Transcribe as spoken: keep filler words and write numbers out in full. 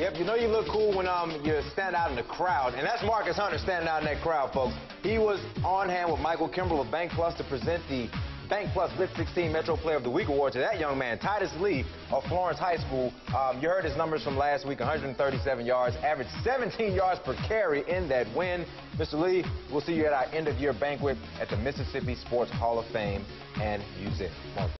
Yep, you know you look cool when um you stand out in the crowd, and that's Marcus Hunter standing out in that crowd, folks. He was on hand with Michael Kimbrell of BankPlus to present the BankPlus Blitz sixteen Metro Player of the Week award to that young man, Titus Lee of Florence High School. Um, you heard his numbers from last week, one hundred thirty-seven yards, averaged seventeen yards per carry in that win. Mister Lee, we'll see you at our end-of-year banquet at the Mississippi Sports Hall of Fame and Museum.